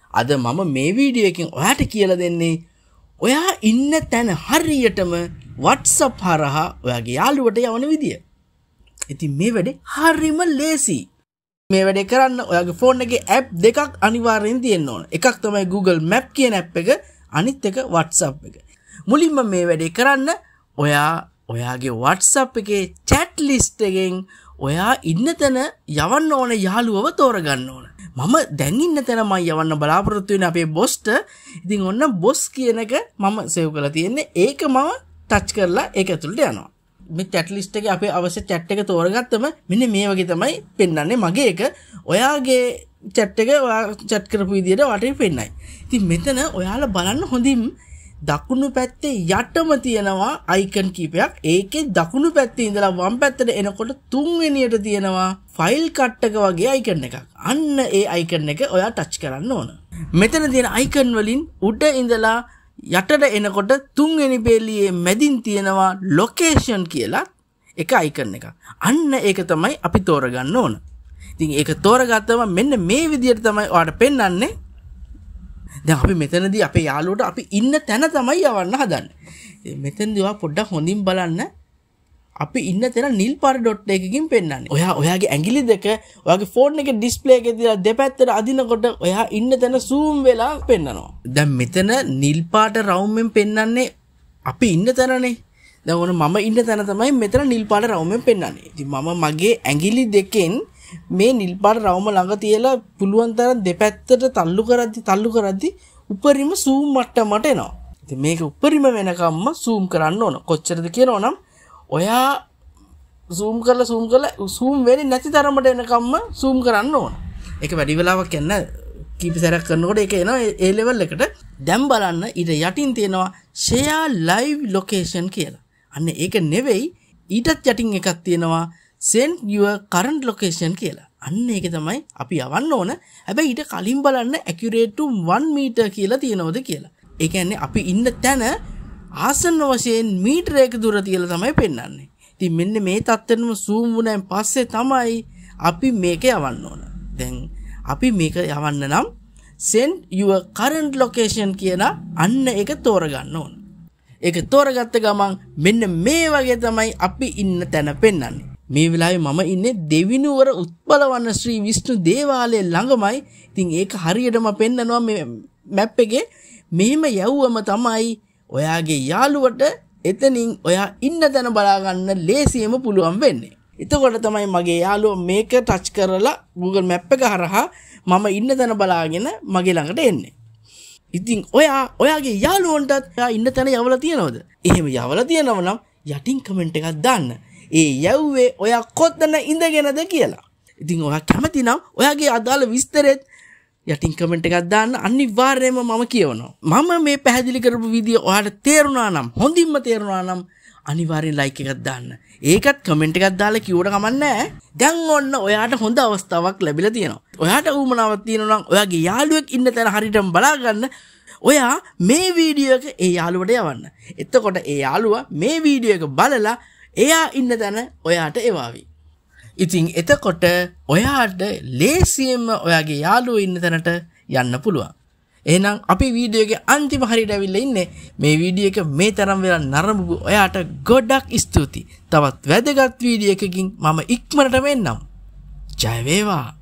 අද මම මේ වීඩියෝ එකෙන් ඔයාට කියලා දෙන්නේ ඔයා ඉන්න තැන හරියටම WhatsApp හරහා ඔයාගේ යාළුවට යවන විදිය. ඉතින් මේ වැඩේ හරිම ලේසි. මේ වැඩේ කරන්න ඔයාගේ ෆෝන් එකේ app දෙකක් අනිවාර්යෙන් තියෙන්න ඕන. එකක් තමයි Google Map කියන app එක, අනිත් එක WhatsApp එක. මුලින්ම මේ වැඩේ කරන්න ඔයාගේ WhatsApp එකේ chat list එකෙන් ඔයා ඉන්න තැන යවන්න ඕන යාළුවව තෝරගන්න ඕන. මම දැන් ඉන්න තැන මම යවන්න බලාපොරොත්තු වෙන අපේ බොස්ට. ඉතින් ඔන්න බොස් කියන එක මම සේව් කරලා තියෙන්නේ. ඒක මම ටච් කරලා ඒක ඇතුළට යනවා. මේ chat list එකේ අපේ අවශ්‍ය chat එක තෝරගත්තම මෙන්න මේ වගේ තමයි පෙන්වන්නේ මගේ එක. ඔයාගේ chat එක ඔයා chat කරපු විදියට වටේ පෙන්නයි. ඉතින් මෙතන ඔයාලා බලන්න හොඳින් දකුණු පැත්තේ යටම තියෙනවා අයිකන් කීපයක්. ඒකේ දකුණු පැත්තේ ඉඳලා වම් පැත්තට එනකොට තුන්වෙනියට තියෙනවා ෆයිල් කට් එක වගේ අයිකන් එකක්. අන්න ඒ අයිකන් එක ඔයා ටච් කරන්න ඕන. මෙතන තියෙන අයිකන් වලින් උඩ ඉඳලා යටට එනකොට තුන්වෙනි පෙළියේ මැදින් තියෙනවා ලොකේෂන් කියලා එක අයිකන් එකක්. අන්න ඒක තමයි අපි තෝරගන්න ඕන. ඉතින් ඒක තෝරගත්තම මෙන්න මේ විදියට තමයි ඔයාලට පෙන්වන්නේ. දැන් අපි මෙතනදී අපේ යාළුවට අපි ඉන්න තැන තමයි යවන්න හදන්නේ. මෙතනදී ඔයා පොඩ්ඩක් හොඳින් බලන්න. අපි ඉන්න තැන නිල් පාට ඩොට් එකකින් පෙන්වන්නේ. ඔයාගේ ඇඟිලි දෙක ඔයාගේ ෆෝන් එකේ ඩිස්ප්ලේ එකේ තියලා දෙපැත්තට අදිනකොට ඔයා ඉන්න තැන zoom වෙලා පෙන්වනවා. දැන් මෙතන නිල් පාට රවුමෙන් පෙන්වන්නේ අපි ඉන්න තැනනේ. දැන් ඕන මම ඉන්න තැන තමයි මෙතන නිල් පාට රවුමෙන් පෙන්වන්නේ. ඉතින් මම මගේ ඇඟිලි දෙකෙන් මේ නිල් පාට රවුම ළඟ තියලා පුළුවන් තරම් දෙපැත්තට තල්ලු කරද්දි උඩරිම zoom මට්ටමට එනවා. ඉතින් මේක උඩරිම වෙනකම්ම zoom කරන්න ඕන. කොච්චරද කියනවනම් ඔයා zoom කරලා zoom වෙන්නේ නැති තරමට එනකම්ම zoom කරන්න ඕන. ඒක වැඩි වෙලාවක් යන කීප සැරයක් කරනකොට ඒක එනවා ඒ level එකට. දැන් බලන්න ඊට යටින් තියෙනවා share live location කියලා. අන්න ඒක නෙවෙයි ඊටත් යටින් එකක් තියෙනවා send your current location කියලා. අන්න ඒක තමයි අපි යවන්න ඕන. හැබැයි ඊට කලින් බලන්න accurate to 1 meter කියලා තියෙනවද කියලා. ඒ කියන්නේ අපි ඉන්න තැන ආසන්න වශයෙන් මීටරයක දුර තියලා තමයි පෙන්වන්නේ. ඉතින් මෙන්න මේ තත්ත්වෙම zoom වුණාන් පස්සේ තමයි අපි මේක යවන්න ඕන. දැන් අපි මේක යවන්න නම් send your current location කියන අන්න ඒක තෝරගන්න ඕන. ඒක තෝරගත්ත ගමන් මෙන්න මේ වගේ තමයි අපි ඉන්න තැන පෙන්වන්නේ. මේ වෙලාවේ මම ඉන්නේ දෙවිනුවර උත්පලවන්න ශ්‍රී විෂ්ණු දේවාලයේ ළඟමයි. ඉතින් ඒක හරියටම පෙන්නනවා මේ මැප් එකේ. මෙහෙම යවුවම තමයි ඔයාගේ යාළුවට එතනින් ඔයා ඉන්න තැන බලා ගන්න ලේසියෙම පුළුවන් වෙන්නේ. එතකොට තමයි මගේ යාළුවා මේක ටච් කරලා Google Map එක හරහා මම ඉන්න තැන බලාගෙන මගේ ළඟට එන්නේ. ඉතින් ඔයාගේ යාළුවන්ටත් ඔයා ඉන්න තැන යවලා තියනවද? එහෙම යවලා තියනව නම් යටින් කමෙන්ට් එකක් දාන්න. ඒ යව්වේ ඔයා කොතන ඉඳගෙනද කියලා. ඉතින් ඔයා කැමති නම් ඔයාගේ අදාළ විස්තරෙත් යටින් කමෙන්ට් එකක් දාන්න. අනිවාර්යයෙන්ම මම කියවනවා. මම මේ පැහැදිලි කරපු විදිය ඔයාලට තේරුණා නම්, හොඳින්ම තේරුණා නම් අනිවාර්යෙන් ලයික් එකක් දාන්න. ඒකත් කමෙන්ට් එකක් දාලා කිව්වට කමක් නැහැ. දැන් ඔන්න ඔයාට හොඳ අවස්ථාවක් ලැබිලා තියෙනවා. ඔයාට උවමනාවක් තියෙනවා නම් ඔයාගේ යාළුවෙක් ඉන්න තැන හරියටම බලා ගන්න. ඔයා මේ වීඩියෝ එක ඒ යාළුවට යවන්න. එතකොට ඒ යාළුවා මේ වීඩියෝ එක බලලා එයා ඉන්න තැන ඔයාට එවාවි. ඉතින් එතකොට ඔයාට ලේසියෙන්ම ඔයාගේ යාළුවෝ ඉන්න තැනට යන්න පුළුවන්. එහෙනම් අපි වීඩියෝ එකේ අන්තිම හරියට ඇවිල්ලා ඉන්නේ. මේ වීඩියෝ එක මේ තරම් වෙලා නරඹපු ඔයාට ගොඩක් ස්තුතියි. තවත් වැදගත් වීඩියෝ එකකින් මම ඉක්මනටම එන්නම්. ජය වේවා.